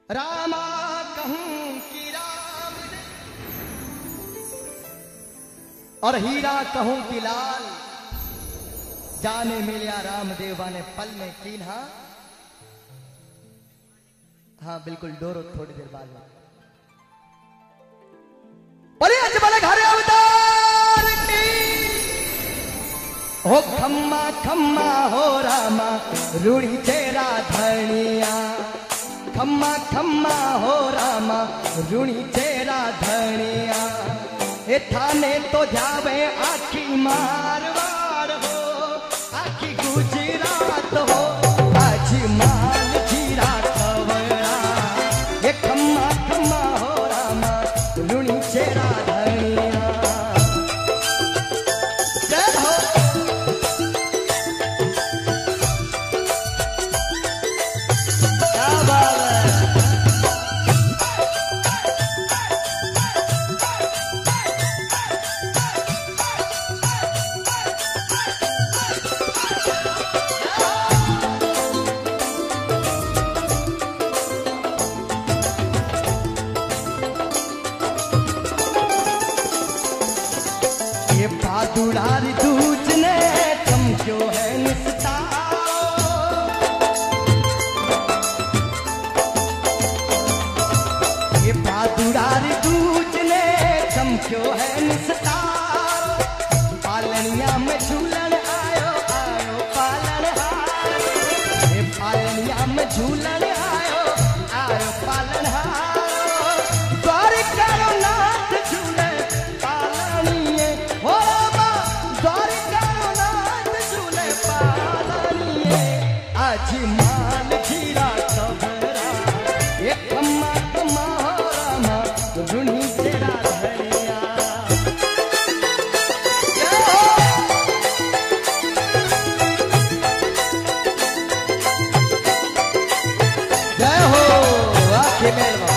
रामा कहूं कि राम और हीरा कहूं कि लाल, जाने मिलिया रामदेवा ने पल में कीन्हा। हाँ बिल्कुल डोरो थोड़ी देर बाद बोले अजमल घर अवतार की हो खम्मा खम्मा हो रामा रूढ़ी तेरा धनिया, खम्मा खम्मा हो रामा रूढ़ी तेरा धनिया। ए थाने तो जावे आखी मारवाड़ हो, आखी गुजरात हो, आज माल जीरा खवड़ा। ये खम्मा खम्मा हो रामा रूढ़ी तेरा धनिया। जय हो क्या बात है। ये बहादुरारी दूजने चमक्यो है निस्ता, ये बहादुरारी दूजने चमक्यो है निस्ता। पालनिया में झूलन आयो आयो पालनहार, ये पालनिया में झूलन आयो आयो पालनहार। द्वारिका नाथ झूले पालनिए हो रामा, द्वारिका नाथ झूले पालनिए। आज माल जीरा खबरा, ये खम्मा खम्मा हो रामा रूढ़ी तेरा धनिया। जय हो जय हो आखे मेलवा।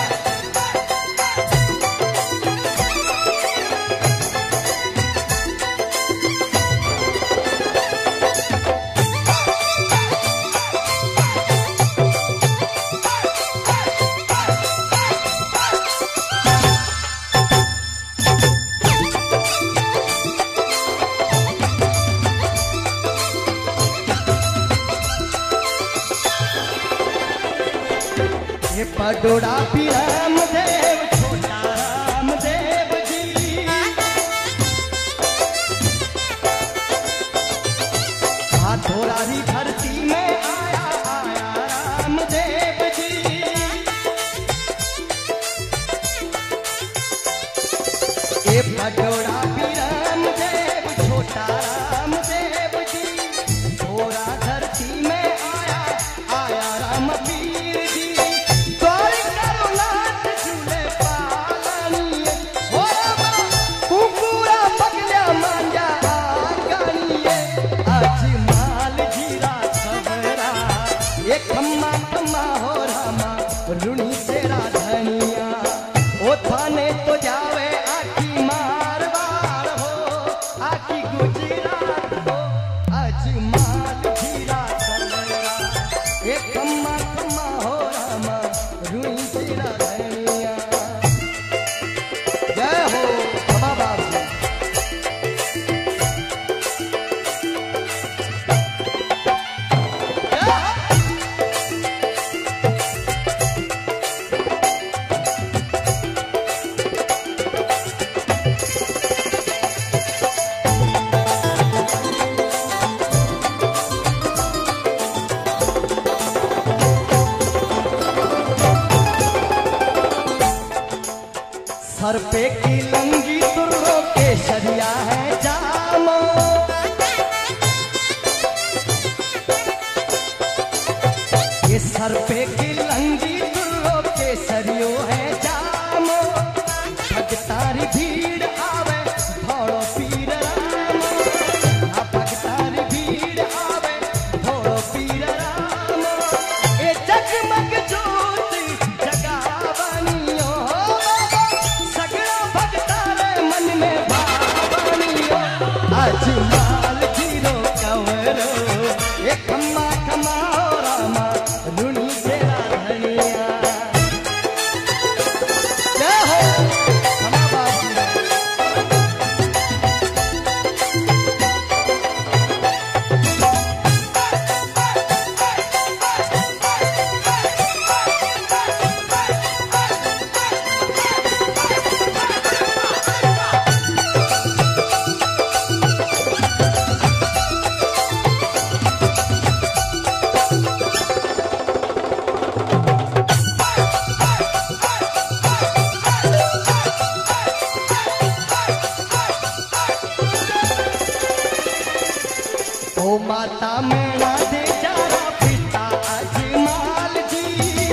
ये पडोड़ा भी रामदेव छोटा रामदेव जी, हाथोरारी धरती में आया आया रामदेव जी। ये पडोड़ा भी रामदेव छोटा रामदेव जी, थोड़ा धरती में आया आया रामवीर जी। ये खम्मा खम्मा हो रामा रूढ़ी तेरा धनिया। ओ थाने तो जावे आखी मारवाड़ हो, आखी गुजरात हो, आज माल जीरा खवड़ा। ये खम्मा खम्मा हो रामा रूढ़ी तेरा धनिया। जय हो बाबा बाबू। सर पे की लंगी तुर्रों के शरिया है जामो, ये सर पे की लंगी तुर्रों के सरियो है जामो। भगतारी भीड़ आवे भोड़ो पीर रामो, भगतारी भीड़ आवे भोड़ो पीर रामो। ये जगमग ज्योति जगावनियो, आज माल जीरो कवरो। ये खम्मा खम्मा हो रामा रूढ़ी तेरा धनिया। माता मेरा दे जारा पिता अजमाल जी।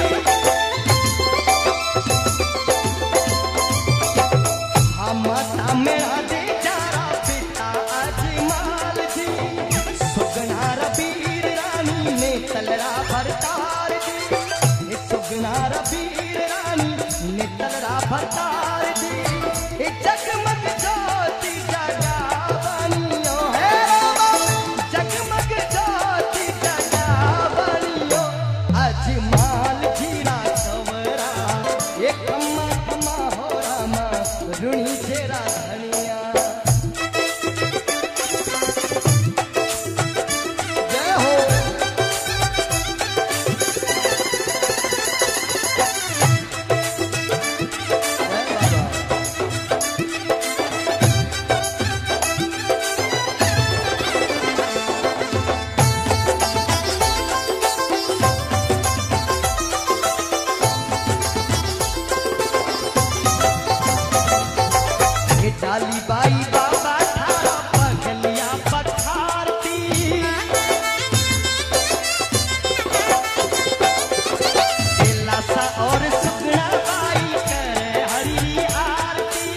हाँ माता मेरा दे जारा पिता अजमाल जी। सुगना रबीर रानी ने तलरा भरतार जी। सुगना रबीर रानी ने तलरा भरतार जी। जगमग ज्योति जगा बनियो है जगमग ज्योति जगा बनियो अजमाल जीरा सवरा ये खम्मा खम्मा हो रामा रुणी चेरा धनिया। जय हो जाली बाई बाबा थारा पगलिया पठारती। लासा और सुगना बाई करे हरी आरती।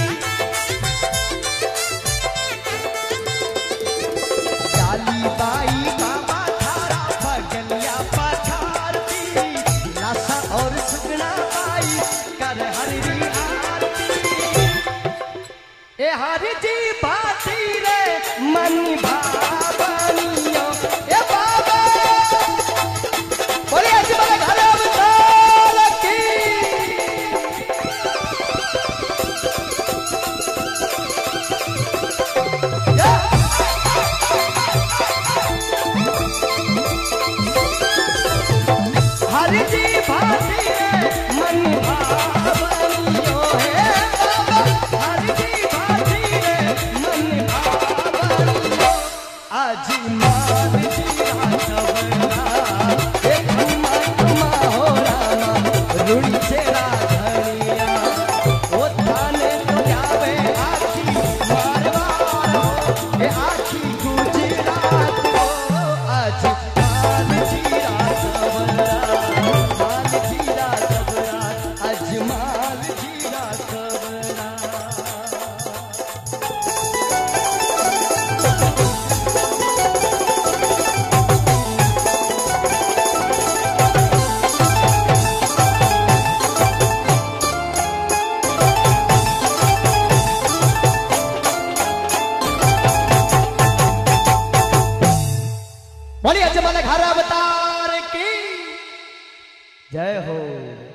जाली बाई बाबा थारा पगलिया पठारती। लासा और सुगना बाई करे हरी ए हरि जी बाती रे मन भावनियो ए बाबा बोले ऐसे वाले घर अवतार की। हरि जी बाती रे मन भावनियो है बाबा हरि जी अजमाल जीरा सवरा ये खम्मा खम्मा हो रामा रुणी चेरा धनिया। ओ थाने तो जावे आखी मारवाड़ हो ये आखी गुजरात हो अजमाल जीरा सवरा माल जीरा सवरा अजमाल जीरा सवरा। बोलिए अजमल घर अवतार की जय हो।